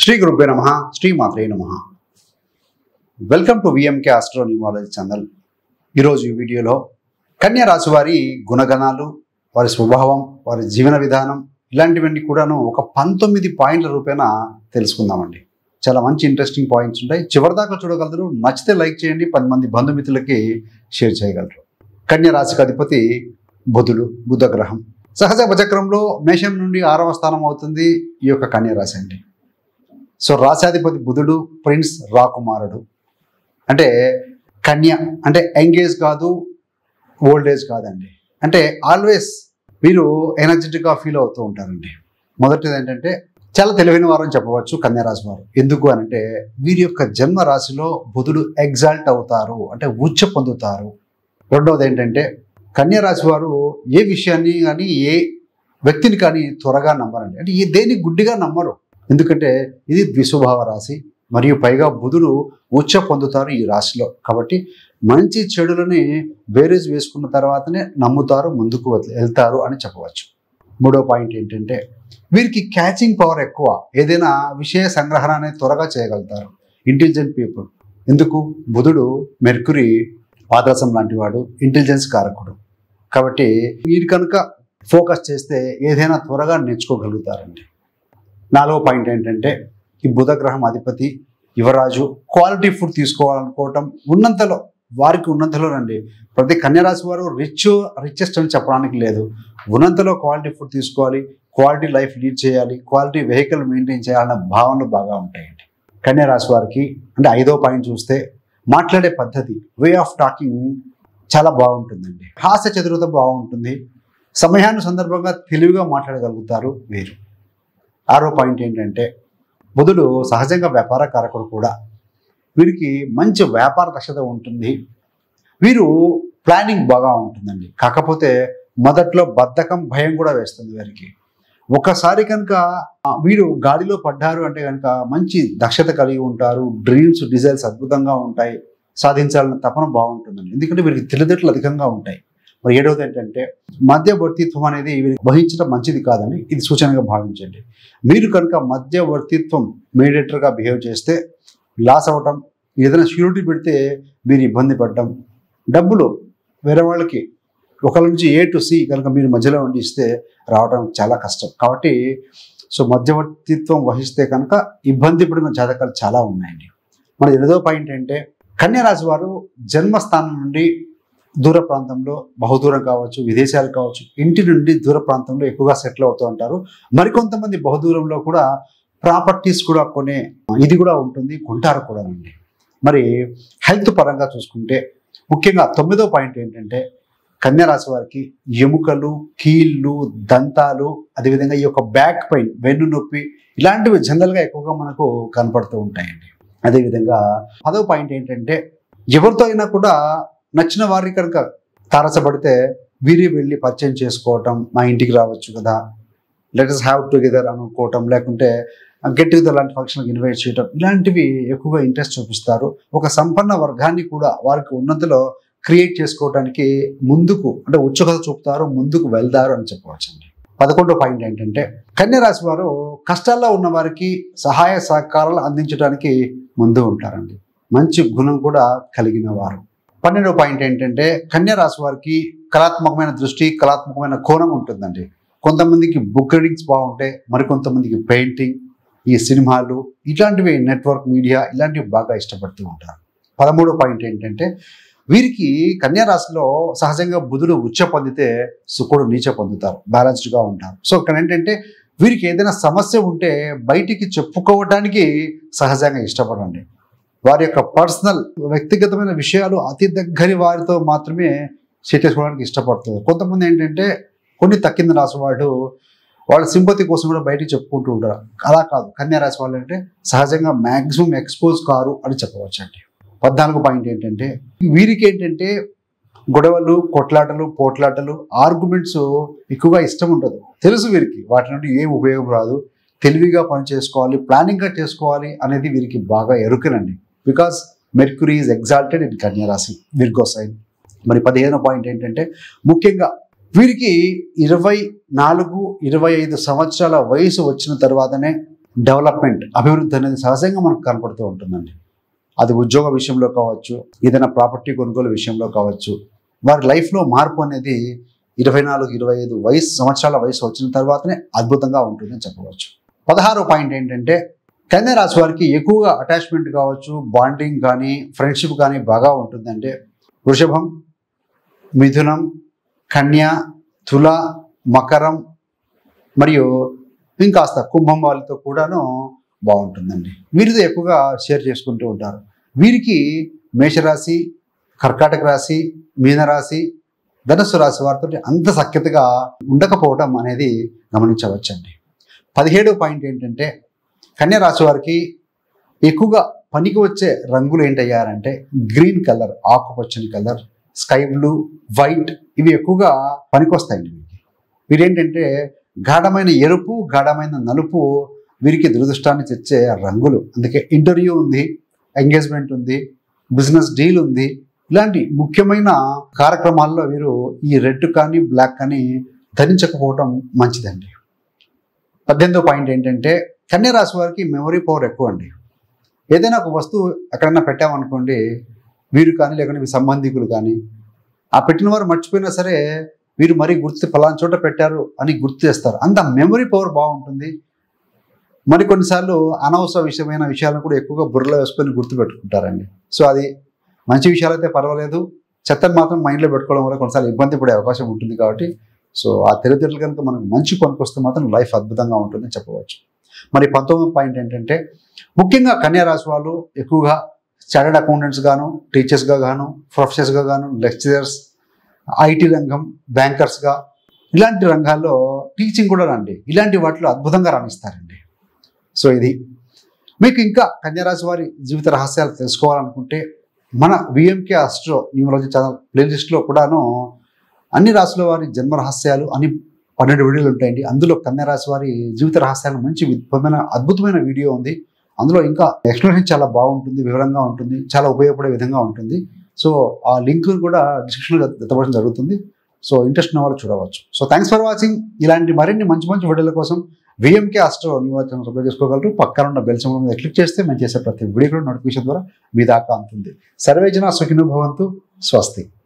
శ్రీ గురుభ్యో నమః శ్రీ మాత్రే నమః welcome to VMK astro numerology channel. ఈరోజు ఈ వీడియోలో కన్యా రాశి వారి గుణగణాలు, వారి స్వభావం, వారి జీవన విధానం ఇలాంటివన్నీ కూడాను ఒక 19 పాయింట్ల రూపేణ తెలుసుకుందామండి. చాలా మంచి ఇంట్రెస్టింగ్ పాయింట్స్ ఉంటాయి. చివరిదాకా చూడగలరు. నచ్చితే లైక్ చేయండి, 10 మంది బంధుమిత్రులకి షేర్ చేయగలరు. కన్యా రాశికి అధిపతి బుధుడు, బుధ గ్రహం. సహజ ఉపచక్రంలో మేషం నుండి 6వ స్థానం అవుతుంది ఈ యొక్క కన్యా రాశి అండి. సో రాశాధిపతి బుధుడు, ప్రిన్స్ రాకుమారుడు. అంటే కన్య అంటే యంగేజ్ కాదు, ఓల్డ్ ఏజ్ కాదండి. అంటే ఆల్వేస్ వీరు ఎనర్జెటిక్గా ఫీల్ అవుతూ ఉంటారండి. మొదటిది ఏంటంటే చాలా తెలివైన వారు అని చెప్పవచ్చు కన్యా రాశి వారు. ఎందుకు అనంటే వీరి యొక్క జన్మ రాశిలో బుధుడు ఎగ్జాల్ట్ అవుతారు, అంటే ఉచ్చ పొందుతారు. రెండవది ఏంటంటే కన్యా రాశి వారు ఏ విషయాన్ని కానీ ఏ వ్యక్తిని కానీ త్వరగా నమ్మరండి. అంటే దేన్ని గుడ్డిగా నమ్మరు. ఎందుకంటే ఇది ద్విస్వభావ రాశి, మరియు పైగా బుధుడు ఉచ్చ పొందుతారు ఈ రాశిలో. కాబట్టి మంచి చెడులని బేరేజ్ వేసుకున్న తర్వాతనే నమ్ముతారు, ముందుకు వెళ్తారు అని చెప్పవచ్చు. మూడో పాయింట్ ఏంటంటే వీరికి క్యాచింగ్ పవర్ ఎక్కువ. ఏదైనా విషయ సంగ్రహణ అనేది త్వరగా చేయగలుగుతారు. Intelligent people. ఎందుకు? బుధుడు మెర్క్యూరీ పాదరసం లాంటి వాడు, ఇంటెలిజెన్స్ కారకుడు. కాబట్టి వీరు కనుక ఫోకస్ చేస్తే ఏదైనా త్వరగా నేర్చుకోగలుగుతారండి. నాలుగో పాయింట్ ఏంటంటే ఈ బుధగ్రహం అధిపతి యువరాజు. క్వాలిటీ ఫుడ్ తీసుకోవాలనుకోవటం ఉన్నంతలో, వారికి ఉన్నంతలోనండి. ప్రతి కన్యా రాశి వారు రిచెస్ట్ అని చెప్పడానికి లేదు. ఉన్నంతలో క్వాలిటీ ఫుడ్ తీసుకోవాలి, క్వాలిటీ లైఫ్ లీడ్ చేయాలి, క్వాలిటీ వెహికల్ మెయింటైన్ చేయాలన్న భావనలు బాగా ఉంటాయండి కన్యా రాశి వారికి. అంటే ఐదో పాయింట్ చూస్తే మాట్లాడే పద్ధతి, వే ఆఫ్ టాకింగ్ చాలా బాగుంటుందండి. హాస్య చతురత బాగుంటుంది. సమయాన్ని సందర్భంగా తెలివిగా మాట్లాడగలుగుతారు వీరు. ఆరో పాయింట్ ఏంటంటే బుధుడు సహజంగా వ్యాపార కారకుడు కూడా. వీరికి మంచి వ్యాపార దక్షత ఉంటుంది. వీరు ప్లానింగ్ బాగా ఉంటుందండి. కాకపోతే మొదట్లో బద్ధకం, భయం కూడా వేస్తుంది వీరికి. ఒకసారి కనుక వీరు గాడిలో పడ్డారు అంటే కనుక మంచి దక్షత కలిగి ఉంటారు. డ్రీమ్స్, డిజైర్స్ అద్భుతంగా ఉంటాయి. సాధించాలన్న తపన బాగుంటుందండి. ఎందుకంటే వీరికి తెలివితేటలు అధికంగా ఉంటాయి. మరి ఏడవది ఏంటంటే మధ్యవర్తిత్వం అనేది వీరికి వహించడం మంచిది కాదని ఇది సూచనగా భావించండి. మీరు కనుక మధ్యవర్తిత్వం, మీడియేటర్గా బిహేవ్ చేస్తే లాస్ అవ్వటం, ఏదైనా షూరిటీ పెడితే మీరు ఇబ్బంది పడటం, డబ్బులు వేరే వాళ్ళకి ఒకరి నుంచి A to C కనుక మీరు మధ్యలో ఉండి ఇస్తే రావడం చాలా కష్టం. కాబట్టి మధ్యవర్తిత్వం వహిస్తే కనుక ఇబ్బంది పడిన జాతకాలు చాలా ఉన్నాయండి. మన 8వ పాయింట్ అంటే కన్యా రాశి వారు జన్మస్థానం నుండి దూర ప్రాంతంలో, బహుదూరం కావచ్చు, విదేశాలు కావచ్చు, ఇంటి నుండి దూర ప్రాంతంలో ఎక్కువగా సెటిల్ అవుతూ ఉంటారు. మరికొంతమంది బహుదూరంలో కూడా ప్రాపర్టీస్ కూడా కొనే ఇది కూడా ఉంటుంది, కొంటారు కూడా అండి. మరి హెల్త్ పరంగా చూసుకుంటే ముఖ్యంగా 9వ పాయింట్ ఏంటంటే కన్యా రాశి వారికి ఎముకలు, కీళ్ళు, దంతాలు, అదేవిధంగా ఈ యొక్క బ్యాక్ పెయిన్, వెన్ను నొప్పి ఇలాంటివి జనరల్గా ఎక్కువగా మనకు కనపడుతూ ఉంటాయండి. అదేవిధంగా 10వ పాయింట్ ఏంటంటే ఎవరితో అయినా కూడా నచ్చిన వారి కనుక తారసపడితే వీరి వెళ్ళి పరిచయం చేసుకోవటం, మా ఇంటికి రావచ్చు కదా, లెట్ us హ్యావ్ టుగెదర్ అనుకోవటం, లేకుంటే గెట్ టుగెదర్ లాంటి ఫంక్షన్కి ఇన్వైట్ చేయటం, ఇలాంటివి ఎక్కువగా ఇంట్రెస్ట్ చూపిస్తారు. ఒక సంపన్న వర్గాన్ని కూడా వారికి ఉన్నంతలో క్రియేట్ చేసుకోవడానికి ముందుకు, అంటే ఉత్సుకత చూపుతారు, ముందుకు వెళ్తారు అని చెప్పవచ్చు అండి. 11వ పాయింట్ ఏంటంటే కన్యా రాశి వారు కష్టాల్లో ఉన్న వారికి సహాయ సహకారాలు అందించడానికి ముందు ఉంటారండి. మంచి గుణం కూడా కలిగిన వారు. 12వ పాయింట్ ఏంటంటే కన్యా రాశి వారికి కళాత్మకమైన దృష్టి, కళాత్మకమైన కోణం ఉంటుందండి. కొంతమందికి బుక్ రీడింగ్స్ బాగుంటాయి, మరికొంతమందికి పెయింటింగ్, ఈ సినిమాలు ఇట్లాంటివి, నెట్వర్క్ మీడియా ఇలాంటివి బాగా ఇష్టపడుతూ ఉంటారు. 13వ పాయింట్ ఏంటంటే వీరికి కన్యా రాశిలో సహజంగా బుధుడు ఉచ్చ పొందితే శుక్రుడు నీచ పొందుతారు, బ్యాలెన్స్డ్గా ఉంటారు. సో ఇక్కడ ఏంటంటే వీరికి ఏదైనా సమస్య ఉంటే బయటికి చెప్పుకోవడానికి సహజంగా ఇష్టపడండి. వారి యొక్క పర్సనల్, వ్యక్తిగతమైన విషయాలు అతి దగ్గరి వారితో మాత్రమే చేసుకోవడానికి ఇష్టపడుతుంది. కొంతమంది ఏంటంటే కొన్ని తక్కింది రాసి వాళ్ళ సింపతి కోసం కూడా బయటికి చెప్పుకుంటూ ఉంటారు. అలా కాదు, కన్యా రాశి వాళ్ళు అంటే సహజంగా మ్యాక్సిమం ఎక్స్పోజ్ కారు అని చెప్పవచ్చు అండి. 14వ పాయింట్ ఏంటంటే వీరికి ఏంటంటే గొడవలు, కొట్లాటలు, పోట్లాటలు, ఆర్గ్యుమెంట్స్ ఎక్కువగా ఇష్టం ఉండదు. తెలుసు వీరికి వాటి నుండి ఏం ఉపయోగం రాదు. తెలివిగా పని చేసుకోవాలి, ప్లానింగ్గా చేసుకోవాలి అనేది వీరికి బాగా ఎరుకనండి. Because mercury is exalted in కన్యా రాశి, విర్గో సైన్. మరి 15వ పాయింట్ ఏంటంటే ముఖ్యంగా వీరికి 24-25 సంవత్సరాల వయసు వచ్చిన తర్వాతనే డెవలప్మెంట్, అభివృద్ధి అనేది సహజంగా మనకు కనపడుతూ ఉంటుందండి. అది ఉద్యోగ విషయంలో కావచ్చు, ఏదైనా ప్రాపర్టీ కొనుగోలు విషయంలో కావచ్చు. వారి లైఫ్లో మార్పు అనేది 24-25 సంవత్సరాల వయసు వచ్చిన తర్వాతనే అద్భుతంగా ఉంటుందని చెప్పవచ్చు. 16వ పాయింట్ ఏంటంటే కన్యా రాశి వారికి ఎక్కువగా అటాచ్మెంట్ కావచ్చు, బాండింగ్ కానీ, ఫ్రెండ్షిప్ కానీ బాగా ఉంటుందంటే వృషభం, మిథునం, కన్య, తుల, మకరం మరియు ఇంకాస్త కుంభం వాళ్ళతో కూడాను బాగుంటుందండి. వీరితో ఎక్కువగా షేర్ చేసుకుంటూ ఉంటారు. వీరికి మేషరాశి, కర్కాటక రాశి, మీనరాశి, ధనుస్సు రాశి వారితో అంత సఖ్యతగా ఉండకపోవడం అనేది గమనించవచ్చండి. 17వ పాయింట్ ఏంటంటే కన్యా రాశి వారికి ఎక్కువగా పనికి వచ్చే రంగులు ఏంటయ్యారంటే గ్రీన్ కలర్, ఆకుపచ్చని కలర్, స్కై బ్లూ, వైట్ ఇవి ఎక్కువగా పనికొస్తాయండి. వీరేంటంటే గాఢమైన ఎరుపు, గాఢమైన నలుపు వీరికి దురదృష్టాన్ని తెచ్చే రంగులు. అందుకే ఇంటర్వ్యూ ఉంది, ఎంగేజ్మెంట్ ఉంది, బిజినెస్ డీల్ ఉంది, ఇలాంటి ముఖ్యమైన కార్యక్రమాల్లో వీరు ఈ రెడ్ కానీ బ్లాక్ కానీ ధరించకపోవడం మంచిదండి. 18వ పాయింట్ ఏంటంటే కన్యా రాశి వారికి మెమరీ పవర్ ఎక్కువ అండి. ఏదైనా ఒక వస్తువు ఎక్కడైనా పెట్టామనుకోండి, వీరు కానీ లేకుంటే మీ సంబంధికులు కానీ ఆ పెట్టిన వారు మర్చిపోయినా సరే వీరు మరీ పలానా చోట పెట్టారు అని గుర్తు చేస్తారు. అంత మెమరీ పవర్ బాగుంటుంది. మరి కొన్నిసార్లు అనవసర విషయాలను కూడా ఎక్కువగా బుర్రలో వేసుకొని గుర్తు పెట్టుకుంటారండి. సో అది మంచి విషయాలు అయితే పర్వాలేదు, చెత్తను మాత్రం మైండ్లో పెట్టుకోవడం వల్ల కొన్నిసార్లు ఇబ్బంది పడే అవకాశం ఉంటుంది. కాబట్టి సో ఆ తెలివితేటలు కనుక మనకు మంచి పనికొస్తే మాత్రం లైఫ్ అద్భుతంగా ఉంటుందని చెప్పవచ్చు. మరి 19వ పాయింట్ ఏంటంటే ముఖ్యంగా కన్యా రాశి వాళ్ళు ఎక్కువగా చార్టర్డ్ అకౌంటెంట్స్ గాను, టీచర్స్గా గాను, ప్రొఫెసర్స్గా గాను, లెక్చరర్స్, ఐటీ రంగం, బ్యాంకర్స్గా ఇలాంటి రంగాల్లో టీచింగ్ కూడా రండి, ఇలాంటి వాటిలో అద్భుతంగా రాణిస్తారండి. సో ఇది మీకు ఇంకా కన్యా రాశి వారి జీవిత రహస్యాలు తెలుసుకోవాలనుకుంటే మన విఎంకే ఆస్ట్రో న్యూమరాలజీ ఛానల్ ప్లేలిస్ట్లో కూడాను అన్ని రాశుల వారి జన్మ రహస్యాలు అని 12 వీడియోలు ఉంటాయండి. అందులో కన్యా రాశి వారి జీవిత రహస్యాలు మంచి అద్భుతమైన వీడియో ఉంది. అందులో ఇంకా ఎక్స్ప్లెనేషన్ చాలా బాగుంటుంది, వివరంగా ఉంటుంది, చాలా ఉపయోగపడే విధంగా ఉంటుంది. సో ఆ లింక్ కూడా డిస్క్రిప్షన్లో జతపడడం జరుగుతుంది. సో ఇంట్రెస్ట్ ఉన్న వాళ్ళు చూడవచ్చు. So thanks for watching. ఇలాంటి మరిన్ని మంచి వీడియోల కోసం VMK astro numerology channel subscribe చేసుకోగలరు. పక్కన ఉన్న బెల్ సింబల్ మీద క్లిక్ చేస్తే మేము చేసే ప్రతి వీడియో కూడా నోటిఫికేషన్ ద్వారా మీ దాకా అందుతుంది. సర్వే జనా సుఖినో భవంతు. స్వస్తి.